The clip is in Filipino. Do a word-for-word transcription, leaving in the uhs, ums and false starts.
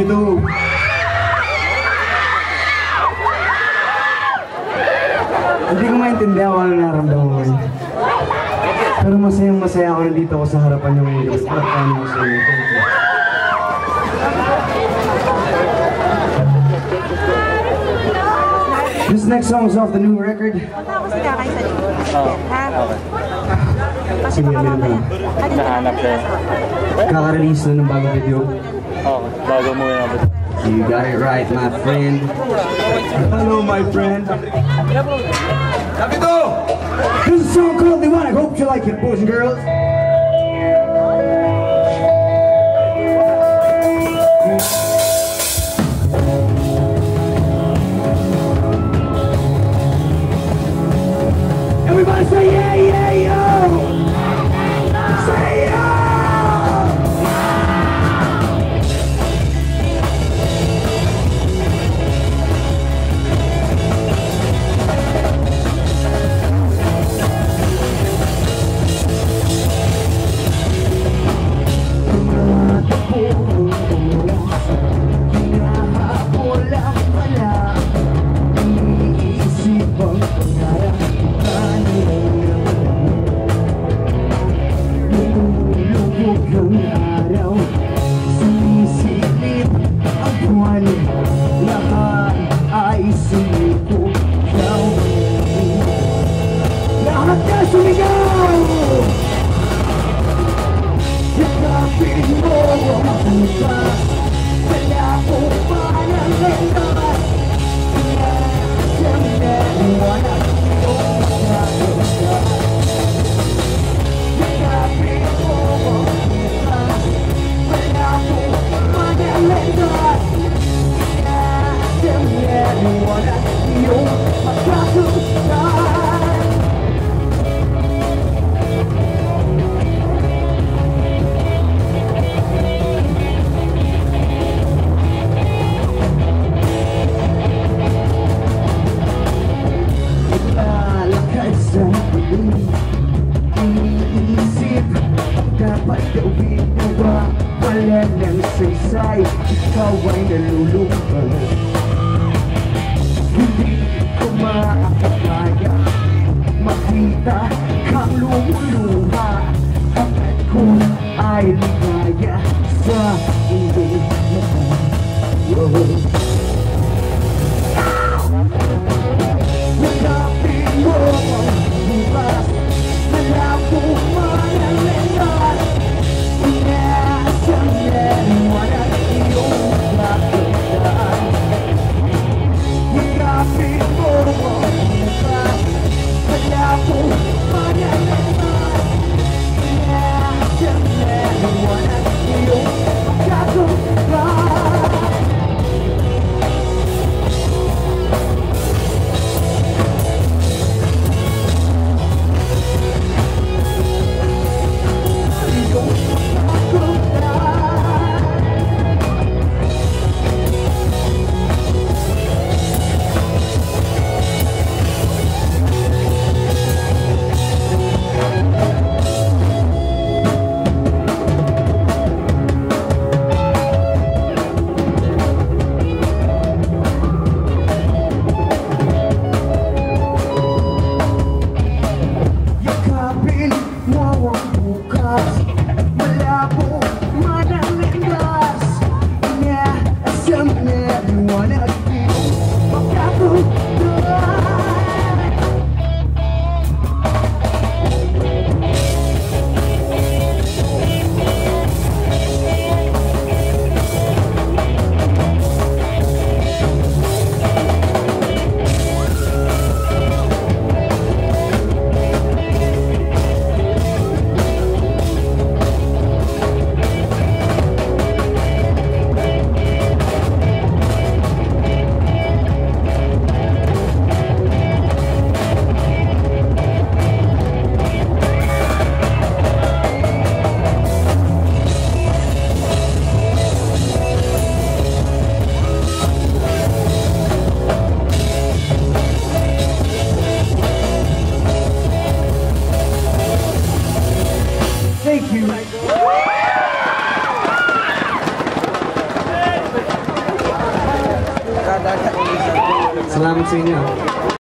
you too. Hindi ko maintindihan kung ano naramdaman ko ngayon. Pero masayang masaya ako nandito ako sa harapan ng mga pagkakaroon ko sa inyo. Thank you. This next song is off the new record. Oh, okay. Sige, meron na. Nahanap na yun. Kaka-release na ng bagong video. Oo, bago mo yun. You got it right, my friend. Hello, my friend. Capito! This is a song called Liwanag. Hope you like it, boys and girls. Everybody say yeah, yeah, yo! Say yo! Ikaw ay nalulungkot. Hindi ko makakaya makita kang lumuluha. Bakit ko ay ligaya sa hindi mo? Hanapin mo ang bukas, malabo man ang lendas. Inaasang naliwanag iyong kakitaan. Hanapin mo ang bukas, malabo man ang lendas. Inaasang naliwanag iyong kakitaan. Thank you. Salamat sa inyo.